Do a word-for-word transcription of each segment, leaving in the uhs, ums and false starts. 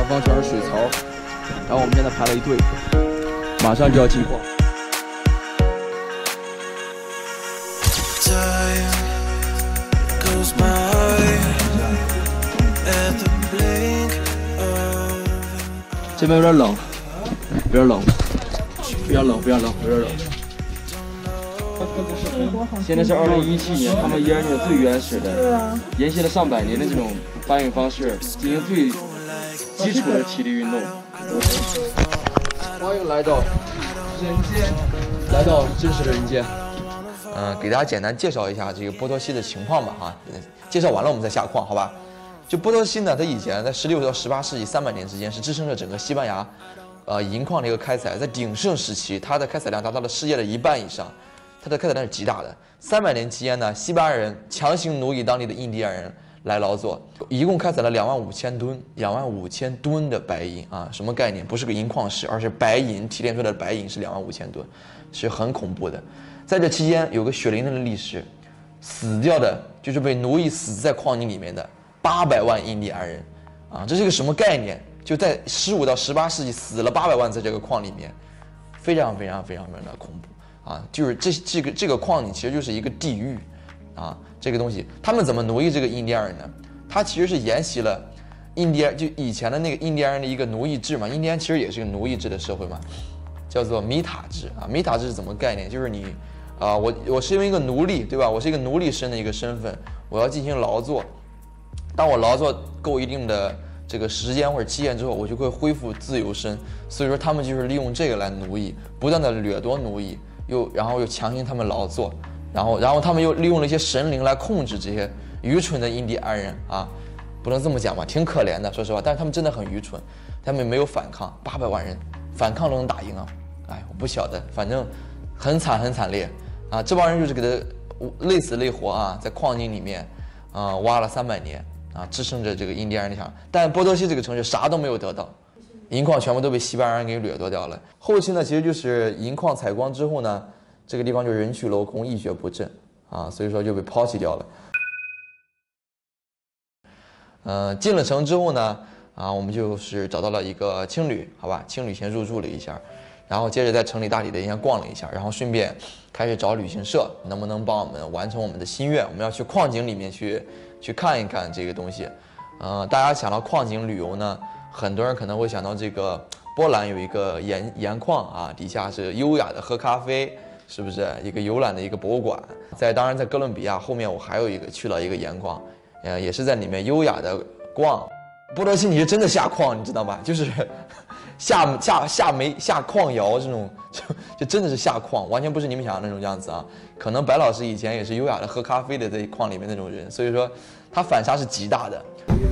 方全是水槽，然后我们现在排了一队，马上就要进矿。 这边有点冷，有点冷，不要冷，不要冷，有点冷。现在是二零一七年，他们依然是最原始的，沿袭了上百年的这种搬运方式，进行最基础的体力运动。欢迎来到人间，来到真实的人间。 嗯，给大家简单介绍一下这个波多西的情况吧，哈，介绍完了我们再下矿，好吧？ 就波多西呢，它以前在十六到十八世纪三百年之间是支撑着整个西班牙，呃，银矿的一个开采。在鼎盛时期，它的开采量达到了世界的一半以上，它的开采量是极大的。三百年期间呢，西班牙人强行奴役当地的印第安人来劳作，一共开采了两万五千吨，两万五千吨的白银啊，什么概念？不是个银矿石，而是白银提炼出来的白银是两万五千吨，是很恐怖的。在这期间，有个血淋淋的历史，死掉的就是被奴役死在矿井里面的。 八百万印第安人，啊，这是个什么概念？就在十五到十八世纪死了八百万在这个矿里面，非常非常非常非常的恐怖啊！就是这这个这个矿井其实就是一个地狱，啊，这个东西他们怎么奴役这个印第安人呢？他其实是沿袭了印第安就以前的那个印第安人的一个奴役制嘛，印第安其实也是个奴役制的社会嘛，叫做米塔制啊。米塔制是怎么概念？就是你啊，我我是因为一个奴隶，对吧？我是一个奴隶身的一个身份，我要进行劳作。 当我劳作够一定的这个时间或者期限之后，我就会恢复自由身。所以说，他们就是利用这个来奴役，不断的掠夺奴役，又然后又强行他们劳作，然后然后他们又利用了一些神灵来控制这些愚蠢的印第安人啊，不能这么讲吧，挺可怜的，说实话。但是他们真的很愚蠢，他们没有反抗，八百万人反抗都能打赢啊！哎，我不晓得，反正很惨很惨烈啊！这帮人就是给他累死累活啊，在矿井里面啊挖了三百年。 啊，支撑着这个印第安人的强，但波多西这个城市啥都没有得到，银矿全部都被西班牙人给掠夺掉了。后期呢，其实就是银矿采光之后呢，这个地方就人去楼空，一蹶不振啊，所以说就被抛弃掉了。呃，进了城之后呢，啊，我们就是找到了一个青旅，好吧，青旅先入住了一下，然后接着在城里大体的先逛了一下，然后顺便开始找旅行社，能不能帮我们完成我们的心愿？我们要去矿井里面去。 去看一看这个东西，呃，大家想到矿井旅游呢，很多人可能会想到这个波兰有一个盐盐矿啊，底下是优雅的喝咖啡，是不是一个游览的一个博物馆？在当然在哥伦比亚后面我还有一个去了一个盐矿，呃，也是在里面优雅的逛。波多西尼是真的下矿，你知道吧？就是下下下煤下矿窑这种，就就真的是下矿，完全不是你们想的那种样子啊。可能白老师以前也是优雅的喝咖啡的，在矿里面那种人，所以说他反差是极大的。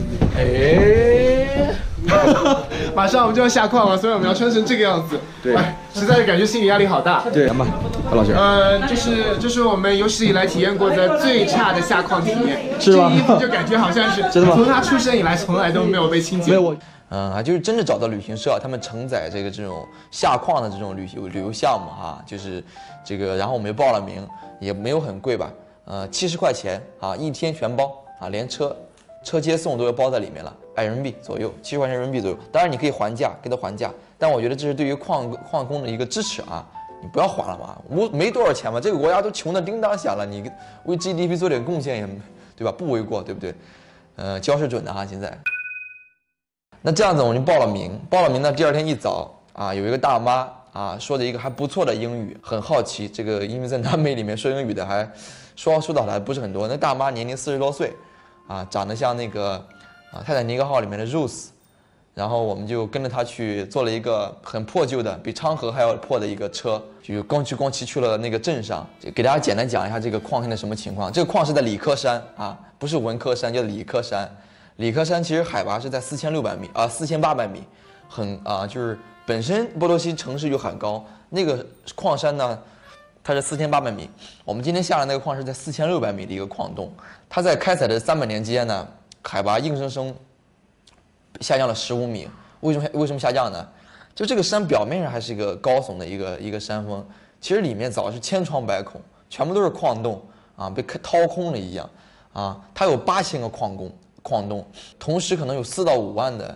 哎，马上我们就要下矿了，所以我们要穿成这个样子。 对， 哎，实在是感觉心理压力好大。 对，来吧，白老师。 呃，这是这是我们有史以来体验过的最差的下矿体验。 是吗？ 这衣服就感觉好像是真的吗？ 从他出生以来从来都没有被清洁。 没有我。 嗯啊，就是真的找到旅行社，他们承载这个这种下矿的这种旅游旅游项目哈、啊，就是这个，然后我们就报了名，也没有很贵吧，呃，七十块钱啊，一天全包啊，连车车接送都要包在里面了，百人民币左右，七十块钱人民币左右。当然你可以还价，给他还价，但我觉得这是对于矿矿工的一个支持啊，你不要还了嘛，我没多少钱嘛，这个国家都穷得叮当响了，你为 G D P 做点贡献也，对吧？不为过，对不对？呃，交是准的哈，现在。 那这样子我们就报了名，报了名呢，第二天一早啊，有一个大妈啊说的一个还不错的英语，很好奇这个，因为在南美里面说英语的还说说到的还不是很多。那大妈年龄四十多岁，啊，长得像那个啊泰坦尼克号里面的 Rose， 然后我们就跟着她去坐了一个很破旧的，比昌河还要破的一个车，就光去光骑去了那个镇上，就给大家简单讲一下这个矿现在什么情况。这个矿是在理科山啊，不是文科山，叫理科山。 理科山其实海拔是在四千六百米啊，四千八百米，很啊，就是本身波多西城市就很高，那个矿山呢，它是四千八百米。我们今天下的那个矿是在四千六百米的一个矿洞，它在开采的三百年间呢，海拔硬生生下降了十五米。为什么为什么下降呢？就这个山表面上还是一个高耸的一个一个山峰，其实里面早是千疮百孔，全部都是矿洞啊，被掏空了一样啊。它有八千个矿工。 矿洞，同时可能有四到五万的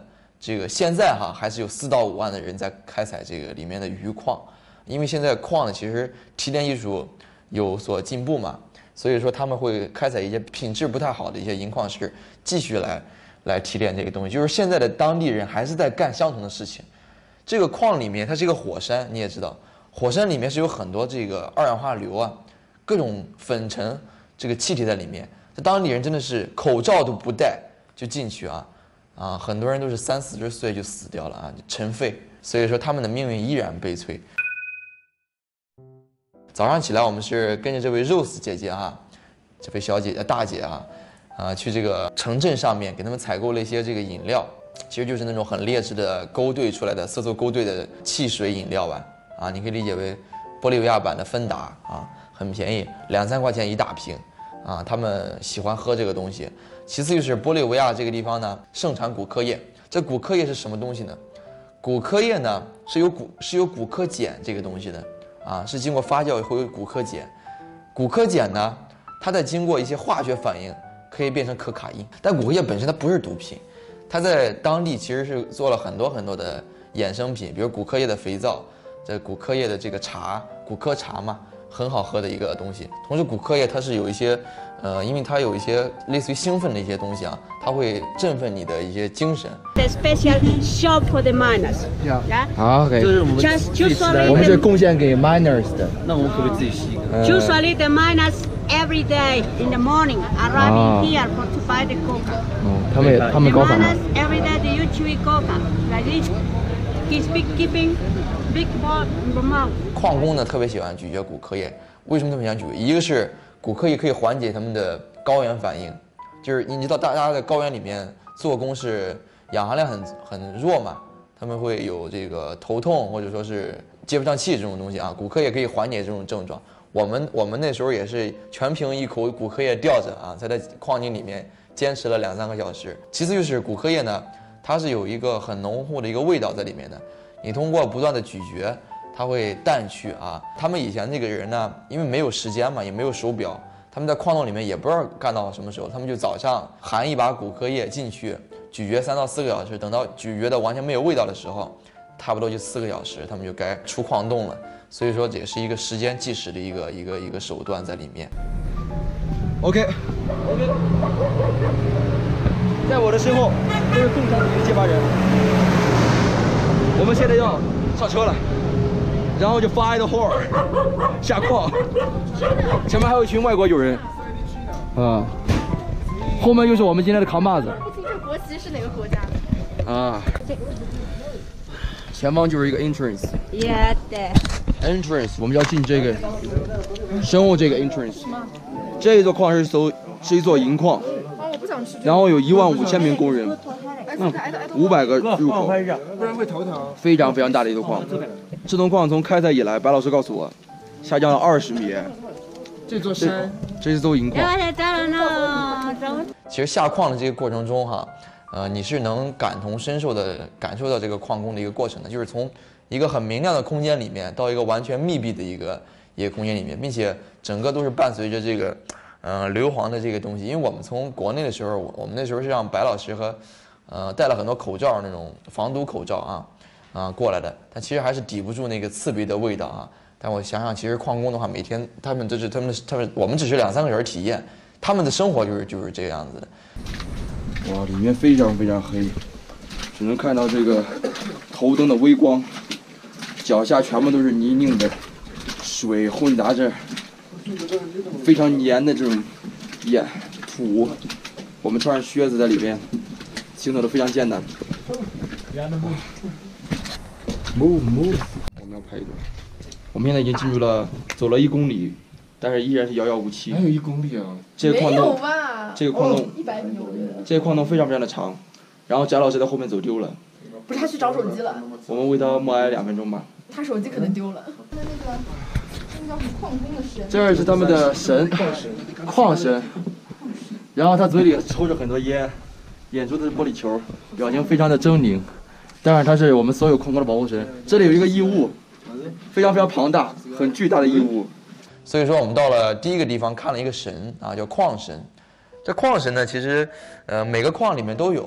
这个现在哈还是有四到五万的人在开采这个里面的余矿，因为现在矿呢其实提炼艺术有所进步嘛，所以说他们会开采一些品质不太好的一些银矿石，继续来来提炼这个东西。就是现在的当地人还是在干相同的事情。这个矿里面它是一个火山，你也知道，火山里面是有很多这个二氧化硫啊，各种粉尘这个气体在里面。这当地人真的是口罩都不戴就进去啊。啊，很多人都是三四十岁就死掉了啊，就尘废。所以说他们的命运依然悲催。早上起来，我们是跟着这位 Rose 姐姐啊，这位小姐姐大姐啊，啊，去这个城镇上面给他们采购了一些这个饮料，其实就是那种很劣质的勾兑出来的色素勾兑的汽水饮料吧。啊，你可以理解为玻利维亚版的芬达啊，很便宜，两三块钱一大瓶。啊，他们喜欢喝这个东西。其次就是玻利维亚这个地方呢，盛产骨科液。这骨科液是什么东西呢？骨科液呢是有骨是有骨科碱这个东西的，啊，是经过发酵会有骨科碱。骨科碱呢，它在经过一些化学反应，可以变成可卡因。但骨科液本身它不是毒品，它在当地其实是做了很多很多的衍生品，比如骨科液的肥皂，这骨科液的这个茶，骨科茶嘛。很好喝的一个东西，同时骨科液它是有一些，呃，因为它有一些类似于兴奋的一些东西啊，它会振奋你的一些精神。 The special shop for the miners. Yeah. 好 OK。 这是我们 Just 自己吃的 usually 我们是贡献给 miners 的。 那我们可不可以自己吸一个？ usually the miners every day in the morning arriving here for to buy the coca. 哦，他们也他 The 们高反 miners every day they used to eat coca like this. He's big keeping big ball in the mouth. 矿工呢特别喜欢咀嚼骨科液，为什么特别喜欢咀嚼？一个是骨科液可以缓解他们的高原反应，就是你知道大家在高原里面做工是氧含量很很弱嘛，他们会有这个头痛或者说是接不上气这种东西啊，骨科液可以缓解这种症状。我们我们那时候也是全凭一口骨科液吊着啊，在这矿井里面坚持了两三个小时。其次就是骨科液呢，它是有一个很浓厚的一个味道在里面的，你通过不断的咀嚼。它会淡去啊。他们以前那个人呢，因为没有时间嘛，也没有手表，他们在矿洞里面也不知道干到什么时候，他们就早上含一把骨科液进去咀嚼三到四个小时，等到咀嚼的完全没有味道的时候，差不多就四个小时，他们就该出矿洞了。所以说这也是一个时间计时的一个一个一个手段在里面。 OK OK， 在我的身后就是共产主义接班人，我们现在要上车了。然后就发一个 horn 下矿，前面还有一群外国友人，啊，后面又是我们今天的扛把子。 不清楚国旗是哪个国家的。 啊，前方就是一个 entrance。 Yeah, there. entrance， 我们要进这个身后这个 entrance。这一座矿是艘是一座银矿， 哦，我不想吃。 然后有一万五千名工人， 嗯， 五百个入口， 不然会头疼。 非常非常大的一座矿。这栋矿从开采以来，白老师告诉我，下降了二十米。 这座山， 这是艘银矿。 其实下矿的这个过程中哈，呃，你是能感同身受的感受到这个矿工的一个过程的，就是从一个很明亮的空间里面到一个完全密闭的一个一个空间里面，并且整个都是伴随着这个，呃，硫磺的这个东西。因为我们从国内的时候，我们那时候是让白老师和，呃，带了很多口罩那种防毒口罩啊。啊，过来的，但其实还是抵不住那个刺鼻的味道啊。但我想想，其实矿工的话，每天他们就是他们他们我们只是两三个小时体验，他们的生活就是就是这个样子的。 哇，里面非常非常黑，只能看到这个头灯的微光，脚下全部都是泥泞的水混杂着非常黏的这种盐土。我们穿着靴子在里边行走的非常艰难。Move move， 我们要拍一段。我们现在已经进入了，走了一公里，但是依然是遥遥无期。 还有一公里啊！ 这个矿洞，这个矿洞， 一百米我觉得。 这个矿洞非常非常的长，然后翟老师在后面走丢了。 不是他去找手机了。 我们为他默哀两分钟吧。 他手机可能丢了。那个，那个叫什么矿工的神？ 这是他们的神，矿神。然后他嘴里抽着很多烟，眼珠子是玻璃球，表情非常的狰狞。当然，他是我们所有矿工的保护神。这里有一个异物，非常非常庞大、很巨大的异物。 所以说，我们到了第一个地方，看了一个神啊，叫矿神。这矿神呢，其实呃每个矿里面都有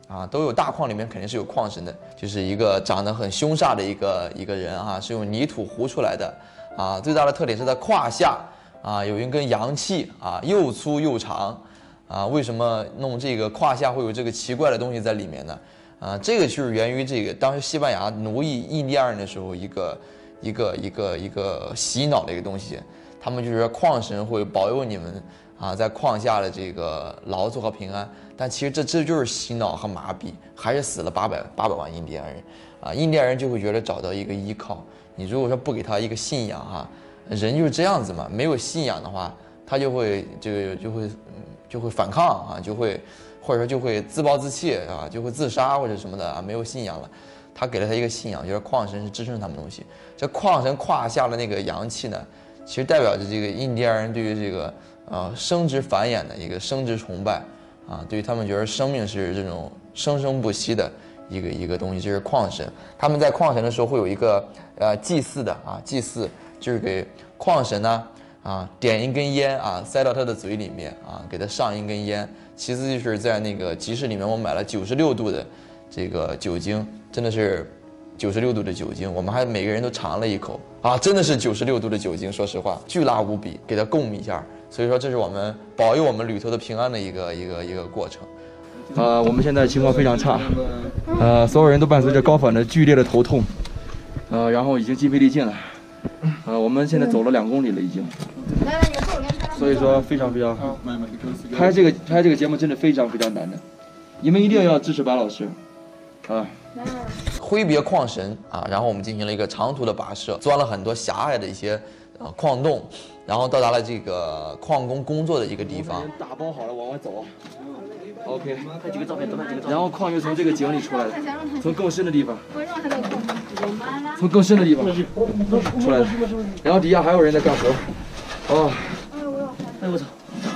啊，都有大矿里面肯定是有矿神的，就是一个长得很凶煞的一个一个人啊，是用泥土糊出来的啊。最大的特点是在胯下啊有一根阳气啊，又粗又长啊。为什么弄这个胯下会有这个奇怪的东西在里面呢？啊，这个就是源于这个当时西班牙奴役印第安人的时候一个一个一个一个洗脑的一个东西。他们就是说矿神会保佑你们啊，在矿下的这个劳作和平安。但其实这这就是洗脑和麻痹，还是死了八百八百万印第安人啊！印第安人就会觉得找到一个依靠。你如果说不给他一个信仰哈，人就是这样子嘛，没有信仰的话，他就会这个就会就会反抗啊，就会或者说就会自暴自弃啊，就会自杀或者什么的啊，没有信仰了。他给了他一个信仰，就是矿神是支撑他们东西。这矿神胯下的那个阳气呢，其实代表着这个印第安人对于这个呃生殖繁衍的一个生殖崇拜。啊，对于他们觉得生命是这种生生不息的一个一个东西，就是矿神。他们在矿神的时候会有一个呃祭祀的啊，祭祀就是给矿神呢啊点一根烟啊，塞到他的嘴里面啊，给他上一根烟。其次就是在那个集市里面，我买了九十六度的这个酒精，真的是九十六度的酒精，我们还每个人都尝了一口啊，真的是九十六度的酒精，说实话巨辣无比，给它供一下。所以说，这是我们保佑我们旅途的平安的一个一个一个过程。 呃，我们现在情况非常差，呃，所有人都伴随着高反的剧烈的头痛，呃，然后已经筋疲力尽了，呃，我们现在走了两公里了已经，所以说非常非常，拍这个拍这个节目真的非常非常难的，你们一定要支持白老师，啊。 挥别矿神啊，然后我们进行了一个长途的跋涉，钻了很多狭隘的一些呃矿洞，然后到达了这个矿工工作的一个地方。 打包好了，往外走。OK， 拍几个照片，多拍几个照片。然后矿就从这个井里出来的，从更深的地方，从更深的地方出来的。然后底下还有人在干活。哦，哎我操！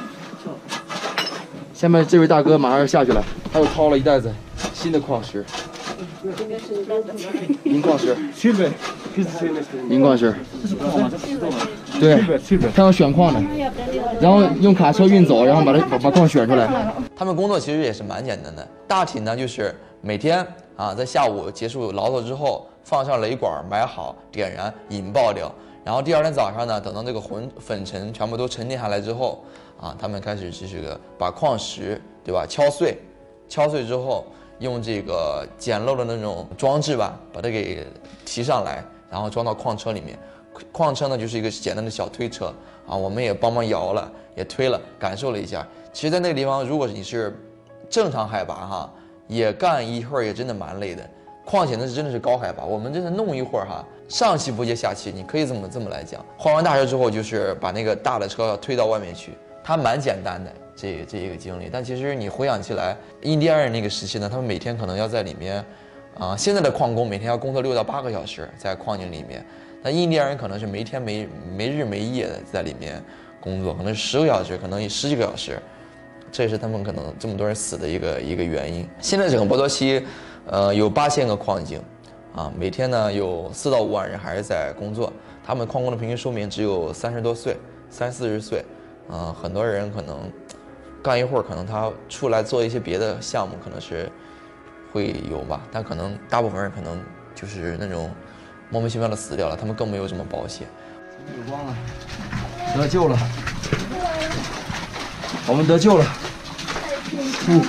下面这位大哥马上要下去了，他又掏了一袋子新的矿石。银矿石，银矿石，这是矿吗？这是吗？对，他要选矿的，然后用卡车运走，然后把它把矿选出来。 他们工作其实也是蛮简单的，大体呢就是每天啊在下午结束劳作之后，放上雷管埋好，点燃引爆掉，然后第二天早上呢，等到这个混粉尘全部都沉淀下来之后啊，他们开始就是个把矿石对吧敲碎，敲碎之后。用这个简陋的那种装置吧，把它给提上来，然后装到矿车里面。矿车呢就是一个简单的小推车啊，我们也帮忙摇了，也推了，感受了一下。其实，在那个地方，如果你是正常海拔哈，也干一会儿也真的蛮累的。况且那是真的是高海拔，我们真的弄一会儿哈，上气不接下气，你可以这么这么来讲。换完大车之后，就是把那个大的车要推到外面去，它蛮简单的。这这一个经历，但其实你回想起来，印第安人那个时期呢，他们每天可能要在里面，啊、呃，现在的矿工每天要工作六到八个小时在矿井里面，那印第安人可能是没天没没日没夜的在里面工作，可能十个小时，可能十几个小时，这也是他们可能这么多人死的一个一个原因。现在整个波多西，呃，有八千个矿井，啊，每天呢有四到五万人还是在工作，他们矿工的平均寿命只有三十多岁，三四十岁，啊、呃，很多人可能。干一会儿，可能他出来做一些别的项目，可能是会有吧，但可能大部分人可能就是那种莫名其妙的死掉了，他们更没有什么保险。 有光了，得救了，我们得救了。嗯，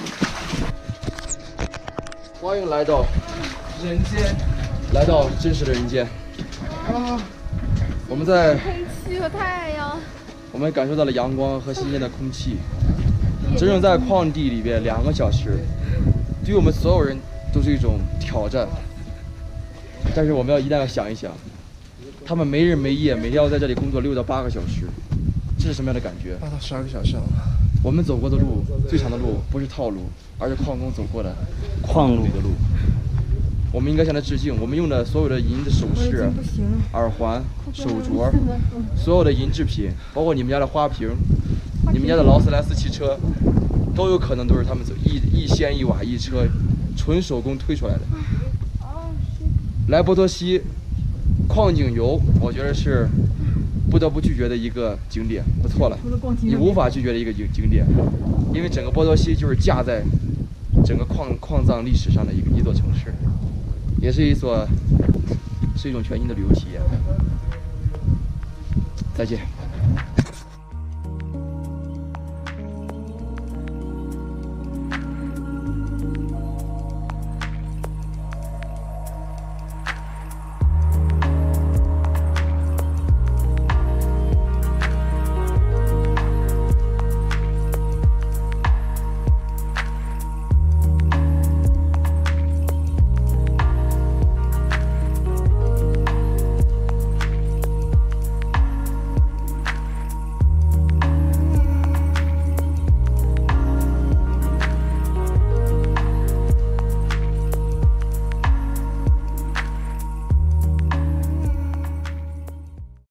欢迎来到人间，来到真实的人间。啊，我们在空气和太阳， 我们感受到了阳光和新鲜的空气。整整在矿地里边两个小时，对于我们所有人都是一种挑战。但是我们要一旦要想一想，他们没日没夜，每天要在这里工作六到八个小时，这是什么样的感觉？ 八到十二个小时了。 我们走过的路，最长的路不是套路，而是矿工走过的矿路的路。我们应该向他致敬。我们用的所有的银的首饰、耳环、手镯，所有的银制品，包括你们家的花瓶。你们家的劳斯莱斯汽车，都有可能都是他们走一一掀一瓦一车，纯手工推出来的。来波多西矿井游，我觉得是不得不拒绝的一个景点。我错了，你无法拒绝的一个景景点，因为整个波多西就是架在整个矿矿藏历史上的一个一座城市，也是一所是一种全新的旅游体验。再见。